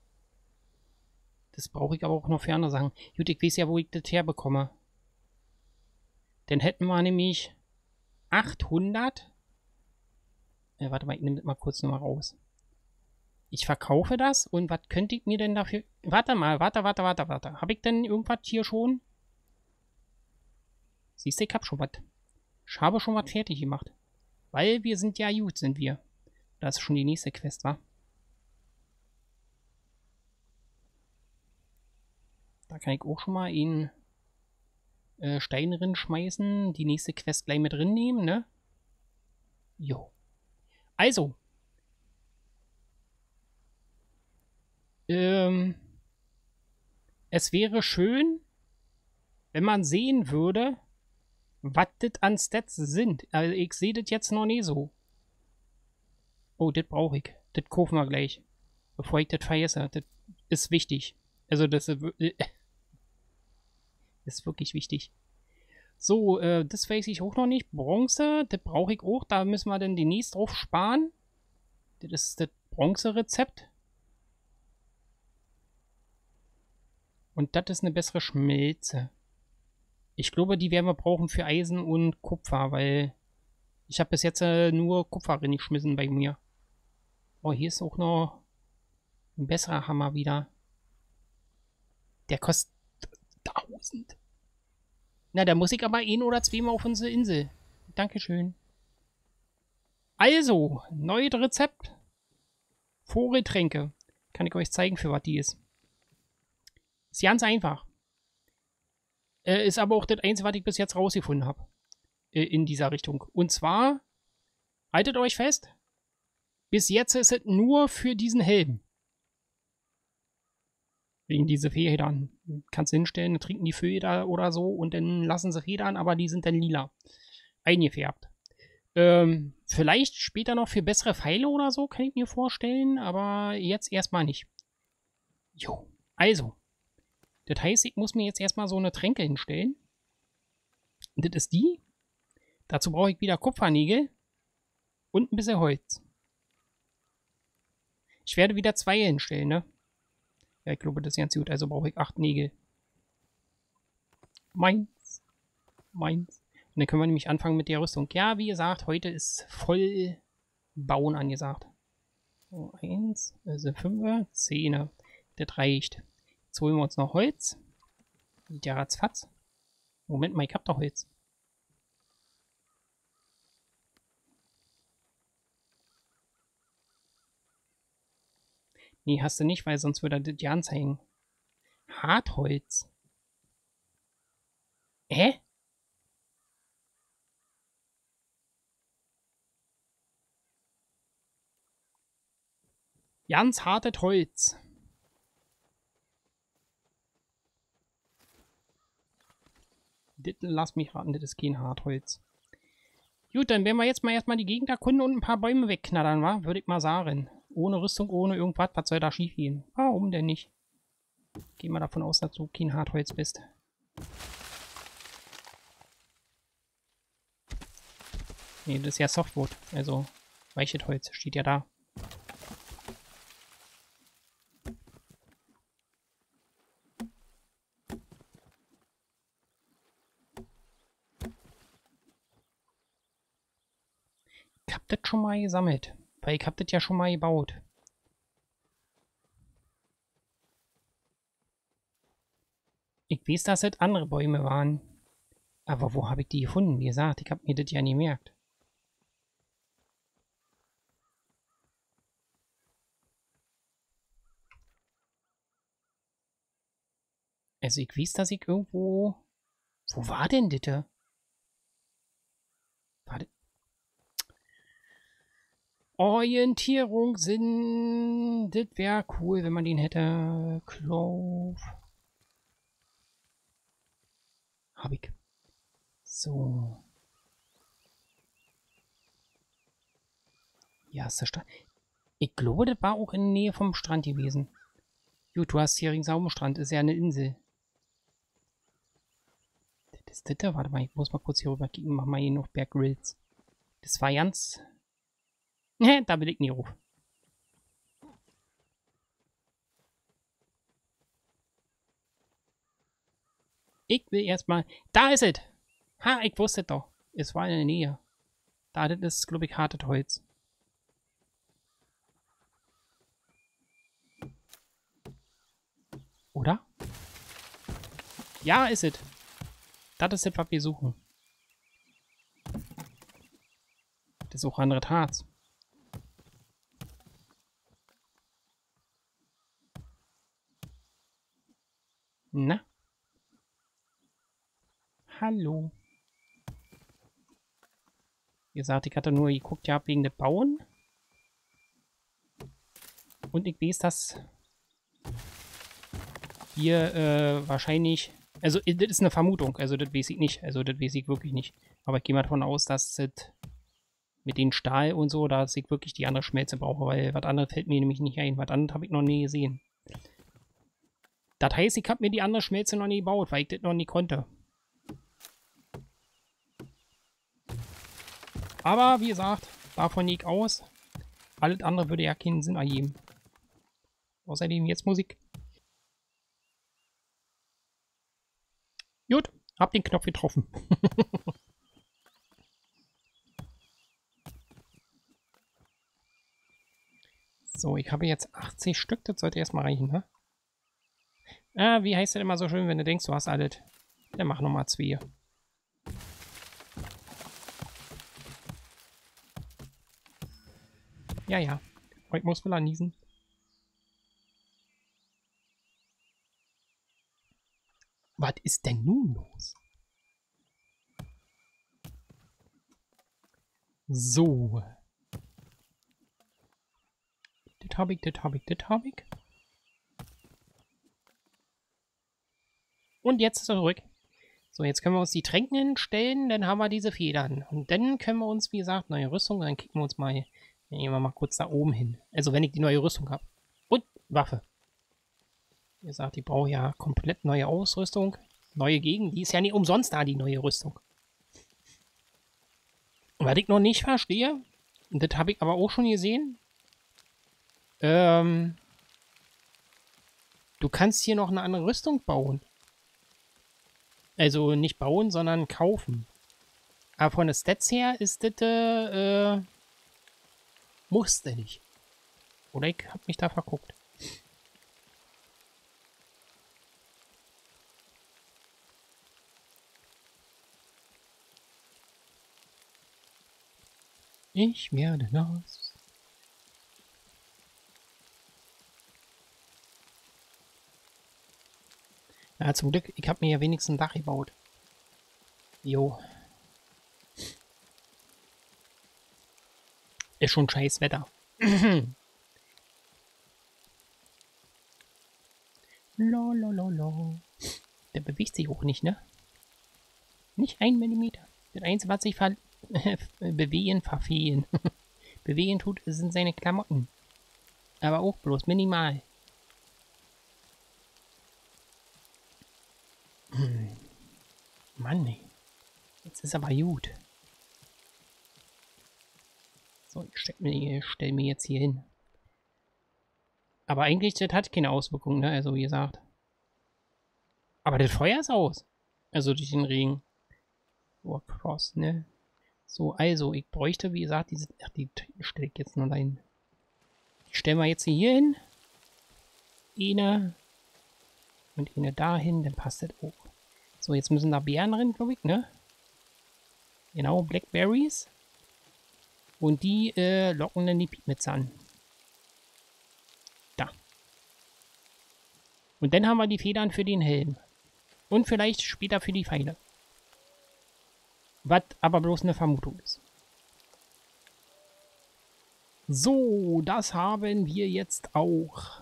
Das brauche ich aber auch noch für andere Sachen. Gut, ich weiß ja, wo ich das herbekomme. Dann hätten wir nämlich 800. Warte mal, ich nehme das mal kurz nochmal raus. Ich verkaufe das und was könnte ich mir denn dafür... Warte mal, warte. Habe ich denn irgendwas hier schon? Siehst du, ich habe schon was. Ich habe schon was fertig gemacht. Weil wir sind ja gut, sind wir. Das ist schon die nächste Quest, wa? Da kann ich auch schon mal einen Stein drin schmeißen. Die nächste Quest gleich mit drin nehmen, ne? Jo. Also. Es wäre schön, wenn man sehen würde, was das an Stats sind. Also ich sehe das jetzt noch nicht so. Oh, das brauche ich. Das kaufen wir gleich. Bevor ich das vergesse. Das ist wichtig. Also das ist wirklich wichtig. So, das weiß ich auch noch nicht. Bronze, das brauche ich auch. Da müssen wir dann demnächst drauf sparen. Das ist das Bronze-Rezept. Und das ist eine bessere Schmelze. Ich glaube, die werden wir brauchen für Eisen und Kupfer, weil ich habe bis jetzt nur Kupfer reingeschmissen bei mir. Oh, hier ist auch noch ein besserer Hammer wieder. Der kostet 1000. Na, da muss ich aber 1 oder 2 Mal auf unsere Insel. Dankeschön. Also, neues Rezept. Vogeltränke. Kann ich euch zeigen, für was die ist. Ist ganz einfach. Ist aber auch das Einzige, was ich bis jetzt rausgefunden habe. In dieser Richtung. Und zwar, haltet euch fest, bis jetzt ist es nur für diesen Helm. Wegen diese Federn. Kannst du hinstellen, trinken die Feder oder so und dann lassen sie Federn, aber die sind dann lila. Eingefärbt. Vielleicht später noch für bessere Pfeile oder so, kann ich mir vorstellen, aber jetzt erstmal nicht. Jo, also. Das heißt, ich muss mir jetzt erstmal so eine Tränke hinstellen. Und das ist die. Dazu brauche ich wieder Kupfernägel und ein bisschen Holz. Ich werde wieder 2 hinstellen, ne? Ja, ich glaube, das ist ganz gut. Also brauche ich 8 Nägel. Meins. Und dann können wir nämlich anfangen mit der Rüstung. Ja, wie gesagt, heute ist voll Bauen angesagt. So, 1, also 5, 10. Das reicht. Jetzt holen wir uns noch Holz. Geht ja ratzfatz. Moment mal, ich hab doch Holz. Nee, hast du nicht, weil sonst würde er das ja anzeigen. Hartholz. Hä? Ganz hartes Holz. Das, lass mich raten, das ist kein Hartholz. Gut, dann werden wir jetzt mal erstmal die Gegend erkunden und ein paar Bäume wegknattern, wa? Würde ich mal sagen. Ohne Rüstung, ohne irgendwas, was soll da schief gehen? Warum denn nicht? Gehen wir davon aus, dass du kein Hartholz bist. Nee, das ist ja Softwood, also weiches Holz, steht ja da. Ich hab das schon mal gesammelt, weil ich hab das ja schon mal gebaut. Ich weiß, dass das andere Bäume waren. Aber wo habe ich die gefunden? Wie gesagt, ich habe mir das ja nie gemerkt. Also ich weiß, dass ich irgendwo... Wo war denn das? Warte. Orientierung, Sinn... Das wäre cool, wenn man den hätte. Clove. Hab ich. So. Ja, ist der Strand. Ich glaube, das war auch in der Nähe vom Strand gewesen. Gut, du hast hier ringsherum Strand. Ist ja eine Insel. Das ist das da? Warte mal, ich muss mal kurz hier rüber kicken. Mach mal hier noch Berggrills. Das war ganz... Ne, da will ich nie ruf. Ich will erstmal... Da ist es! Ha, ich wusste es doch. Es war in der Nähe. Da, das ist, glaube ich, hartes Holz. Oder? Ja, ist es. Das ist das, was wir suchen. Das ist auch anderes Harz. Na? Hallo. Wie gesagt, ich hatte nur geguckt, ja, wegen des Bauen. Und ich weiß, dass hier wahrscheinlich... Also, das ist eine Vermutung. Also, das weiß ich nicht. Also, das weiß ich wirklich nicht. Aber ich gehe mal davon aus, dass das mit den Stahl und so, dass ich wirklich die andere Schmelze brauche. Weil was anderes fällt mir nämlich nicht ein. Was anderes habe ich noch nie gesehen. Das heißt, ich habe mir die andere Schmelze noch nie gebaut, weil ich das noch nie konnte. Aber, wie gesagt, davon gehe ich aus. Alles andere würde ja keinen Sinn ergeben. Außerdem jetzt Musik. Gut, hab den Knopf getroffen. So, ich habe jetzt 80 Stück, das sollte erstmal reichen, ne? Ah, wie heißt das immer so schön, wenn du denkst, du hast alles? Dann mach nochmal 2. Ja, ja. Heute muss man niesen. Was ist denn nun los? So. Das habe ich, das habe ich, das habe ich. Und jetzt zurück. So, jetzt können wir uns die Tränken hinstellen, dann haben wir diese Federn. Und dann können wir uns, wie gesagt, neue Rüstung, dann kicken wir uns mal, gehen wir mal kurz da oben hin. Also wenn ich die neue Rüstung habe. Und Waffe. Wie gesagt, ich brauche ja komplett neue Ausrüstung. Neue Gegend, die ist ja nicht umsonst da, die neue Rüstung. Was ich noch nicht verstehe, und das habe ich aber auch schon gesehen, du kannst hier noch eine andere Rüstung bauen. Also nicht bauen, sondern kaufen. Aber von den Stats her ist das, musste nicht. Oder ich habe mich da verguckt. Ich werde nass. Ja, zum Glück, ich habe mir ja wenigstens ein Dach gebaut. Jo. Ist schon scheiß Wetter. Lolololo. Der bewegt sich auch nicht, ne? Nicht 1 Millimeter. Das Einzige, was sich verfehlen bewegen tut, sind seine Klamotten. Aber auch bloß minimal. Mann, ey. Jetzt ist aber gut. So, ich stell mir jetzt hier hin. Aber eigentlich, das hat keine Auswirkungen, ne? Also, wie gesagt. Aber das Feuer ist aus. Also durch den Regen. Oh, cross, ne? So, also, ich bräuchte, wie gesagt, diese... Ach, die stelle ich jetzt nur dahin. Die stellen wir jetzt hier hin. Eine. Und eine dahin, dann passt das auch. So, jetzt müssen da Beeren drin, glaube ich, ne? Genau, Blackberries. Und die locken dann die Pigments an. Da. Und dann haben wir die Federn für den Helm. Und vielleicht später für die Pfeile. Was aber bloß eine Vermutung ist. So, das haben wir jetzt auch.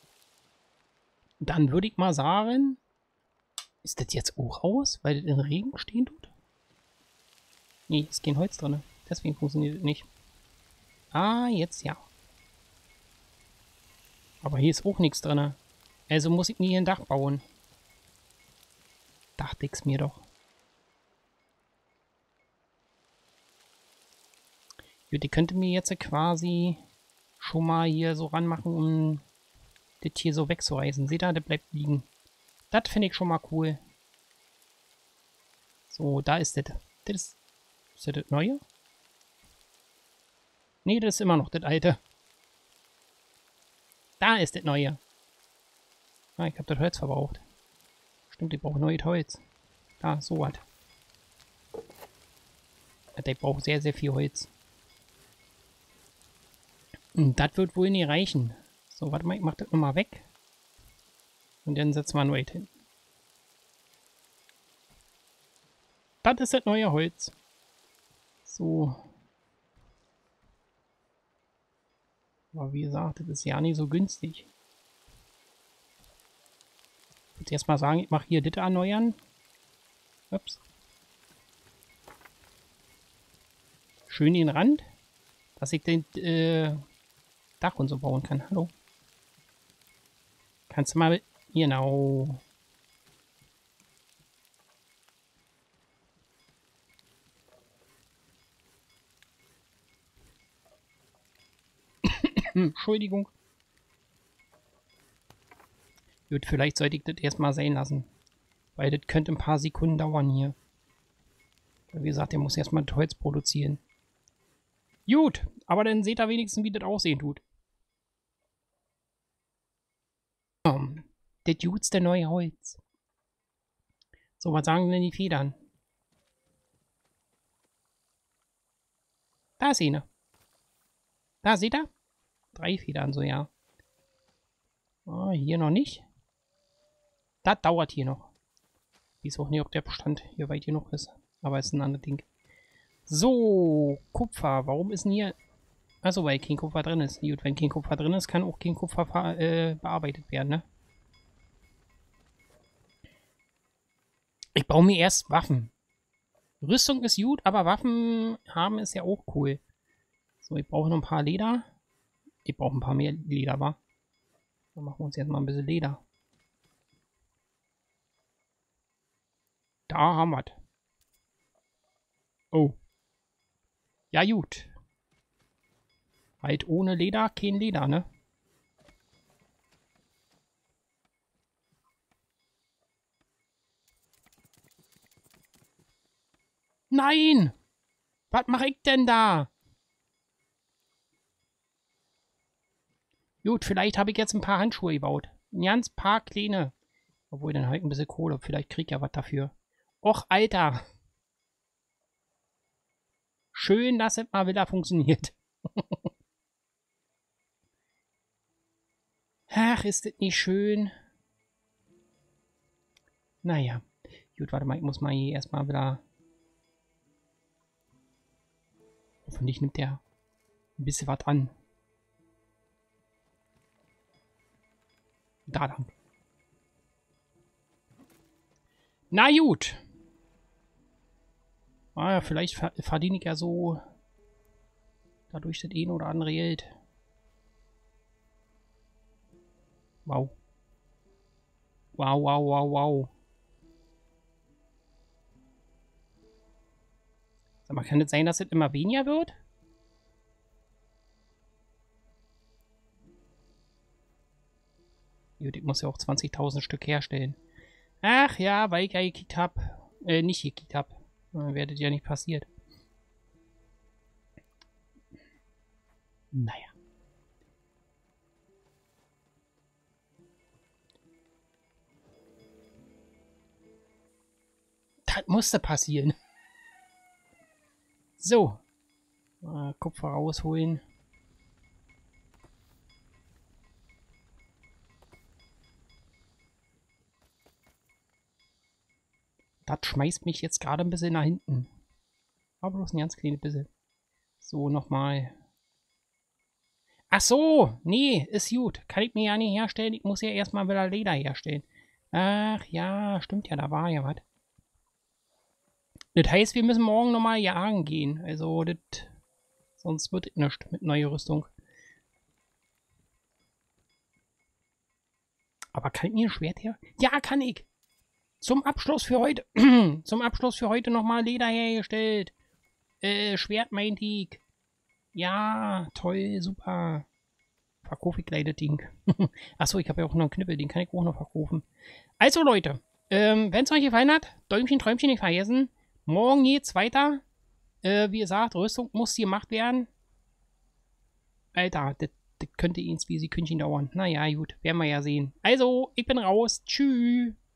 Dann würde ich mal sagen, ist das jetzt auch aus, weil das im Regen stehen tut? Nee, ist kein Holz drin. Deswegen funktioniert es nicht. Ah, jetzt ja. Aber hier ist auch nichts drin. Also muss ich mir hier ein Dach bauen. Dachte ich's mir doch. Gut, die könnte mir jetzt quasi schon mal hier so ranmachen, um das hier so wegzureißen. Seht ihr, der bleibt liegen. Das finde ich schon mal cool. So, da ist das. Ist das neue? Nee, das ist immer noch das alte. Da ist das neue. Ah, ich habe das Holz verbraucht. Stimmt, ich brauche neues Holz. Da, so was. Der braucht sehr, sehr viel Holz. Und das wird wohl nicht reichen. So, warte mal, ich mach das nochmal weg. Und dann setzen wir ein Weight hin. Das ist das neue Holz. So. Aber wie gesagt, das ist ja nicht so günstig. Ich würde erstmal sagen, ich mache hier das erneuern. Ups. Schön den Rand, dass ich den Dach und so bauen kann. Hallo. Kannst du mal... Genau. Entschuldigung. Gut, vielleicht sollte ich das erstmal sein lassen. Weil das könnte ein paar Sekunden dauern hier. Wie gesagt, der muss erstmal das Holz produzieren. Gut, aber dann seht ihr wenigstens, wie das aussehen tut. Das jutste neue Holz. So, was sagen denn die Federn? Da ist eine. Da, seht ihr? 3 Federn, so ja. Ah, hier noch nicht. Das dauert hier noch. Ich weiß auch nicht, ob der Bestand hier weit genug ist. Aber ist ein anderes Ding. So, Kupfer. Warum ist denn hier... Achso, weil kein Kupfer drin ist. Gut, wenn kein Kupfer drin ist, kann auch kein Kupfer bearbeitet werden, ne? Ich baue mir erst Waffen. Rüstung ist gut, aber Waffen haben ist ja auch cool. So, ich brauche noch ein paar Leder. Ich brauche ein paar mehr Leder, wa? Dann machen wir uns jetzt mal ein bisschen Leder. Da haben wir es. Oh. Ja, gut. Halt ohne Leder, kein Leder, ne? Nein! Was mache ich denn da? Gut, vielleicht habe ich jetzt ein paar Handschuhe gebaut. Ein ganz paar kleine. Obwohl, dann halt ein bisschen Kohle. Vielleicht krieg ich ja was dafür. Och, Alter. Schön, dass es mal wieder funktioniert. Ach, ist das nicht schön? Naja. Gut, warte mal, ich muss mal hier erstmal wieder... Hoffentlich nimmt der ein bisschen was an. Da lang. Na gut. Ah ja, vielleicht verdiene ich ja so dadurch das eine oder andere Geld. Wow. Wow, wow, wow, wow. Sag mal, kann es sein, dass es immer weniger wird? Gut, ich muss ja auch 20.000 Stück herstellen. Ach ja, weil ich ja gekickt habe. Nicht gekickt habe. Dann wäre das ja nicht passiert. Naja. Das musste passieren. So. Kupfer rausholen. Das schmeißt mich jetzt gerade ein bisschen nach hinten. Aber bloß ein ganz kleines bisschen. So, nochmal. Ach so, nee, ist gut. Kann ich mir ja nicht herstellen. Ich muss ja erstmal wieder Leder herstellen. Ach ja, stimmt ja, da war ja was. Das heißt, wir müssen morgen nochmal jagen gehen. Also, das... Sonst wird es nichts mit neuer Rüstung. Aber kann ich mir ein Schwert her? Ja, kann ich. Zum Abschluss für heute. Zum Abschluss für heute nochmal Leder hergestellt. Schwert meint ich. Ja, toll, super. Verkaufe ich gleich das Ding. Achso, ich habe ja auch noch einen Knüppel, den kann ich auch noch verkaufen. Also Leute, wenn es euch gefallen hat, Däumchen, Träumchen nicht vergessen. Morgen geht's weiter. Wie gesagt, Rüstung muss gemacht werden. Alter, das könnte ins wie sie Kündchen dauern. Naja, gut, werden wir ja sehen. Also, ich bin raus. Tschüss.